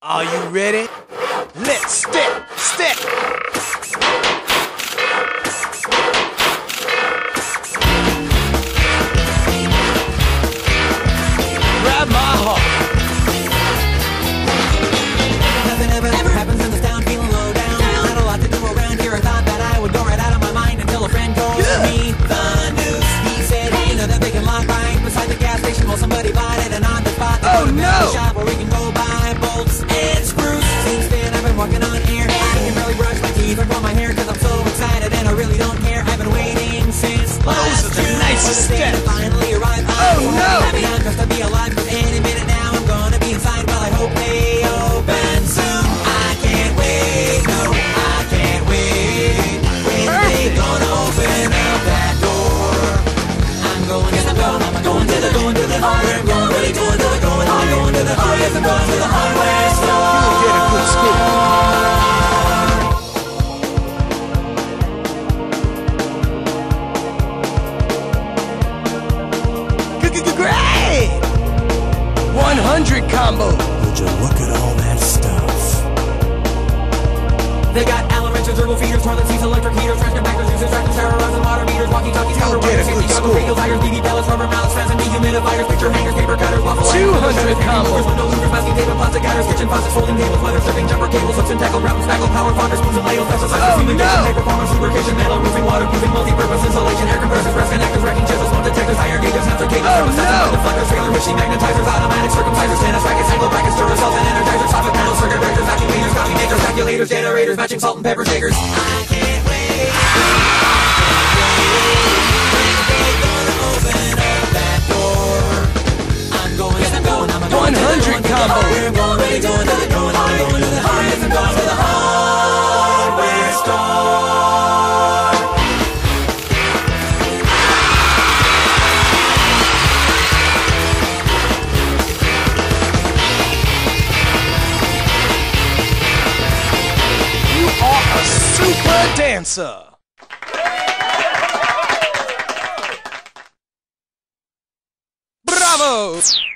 Are you ready? Let's step. Grab my heart. Nothing ever happens in this town, feeling low down. Not a lot to do around here. I thought that I would go right out of my mind until a friend told me the news. He said, hey, you know that vacant lot right beside the gas station? Well, somebody bought it, and on the spot they put a metal shop where we can go buy bolts and screws. Since then I've been walking on air. I can barely brush my teeth or comb my hair because I'm so excited and I really don't care. I've been waiting since last June for the day to finally arrive. Happy now just to be alive, 'cause any minute now I'm gonna be inside. Well, I hope they open soon. I can't wait, no, I can't wait. When they gonna open up that door? I'm going to the hardware. I'm going really going to the going. I'm going to the hardware. I'm going to the hardware store. You'll get a good scoop. Great! 100 combo. Would you look at all that stuff? They got Allen wrenches, turbo feeders, toilet seats, electric heaters, trash compactors, juices, tractors, terrorizing water meters, walkie-talkies, counter wires, safety goggles, radial tires, BB pellets, rubber mallets, fans and dehumidifiers, picture hangers, paper cutters, waffle 200 combo. window louvers, masking tape and plastic gutters, kitchen faucets, folding tables, leather stripping, jumper cables, hooks and tackle, route and spackle, power fonders, spoons and ladles, pesticides, fumigation, paper formers, lubrication, metal roofing, waterproofing, multi-purpose insulation, air compressors, rest connectors, wrecking chisels, smoke detectors, higher gauges, sensor cables, thermostats, deflectors, trailer hitching, magnetizers, automatics, circumcisers, tennis rackets, angle brackets, Duracell and energizers, soffit panels, circuit breakers, vacuum cleaners, coffee makers, calculators, generators, matching salt and pepper shakers. I can't wait. I'm going 100 combo. I'm going really going to the going. I'm going to the hardware. I'm going to the hardware store. You are a super dancer. Bravo!